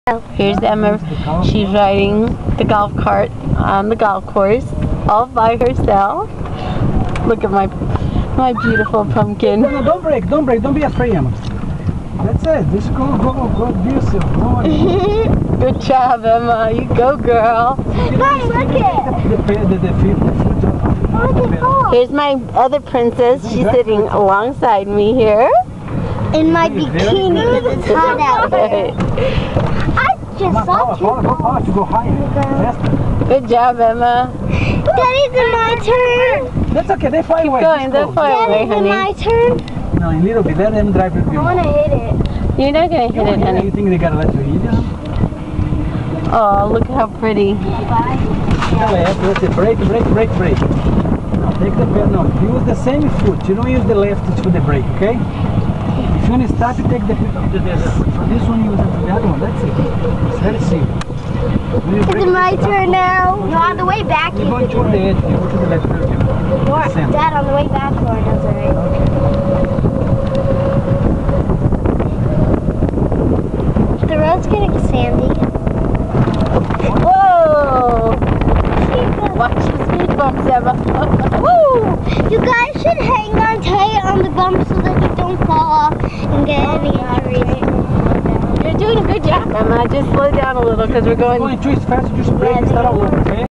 Here's Emma. She's riding the golf cart on the golf course all by herself. Look at my beautiful pumpkin. No, don't break, don't be afraid, Emma. That's it. Just go, be yourself. Good job, Emma. You go, girl. Mom, look it. Here's my other princess. She's sitting alongside me here. In my bikini, it's hot out here. I just saw you. Go higher. Good job, Emma. Daddy, is it my turn? That's okay. They fly away. Going, they're flying away, Daddy, is it honey. my turn? No, a little bit. Let them drive with you. I want to hit it. You're not gonna hit it, honey. You think they gotta let you hit it? Oh, look how pretty. Let's brake. No, take the pedal. No, use the same foot. You don't use the left for the brake, okay? If you want to start, you take the for this one, use the other one. That's it. It's very simple. Is it my turn now? No, on the way back. You're going to the edge. You go to the left. Dad, on the way back, Lauren does it right. The road's getting sandy. Whoa! Watch the speed bumps, Emma. Woo! You guys should hang on tight on the bump so that you don't fall off and get any injuries. You're doing a good job, Emma. Just slow down a little because we're going. Going too fast, just brake and start all over, okay?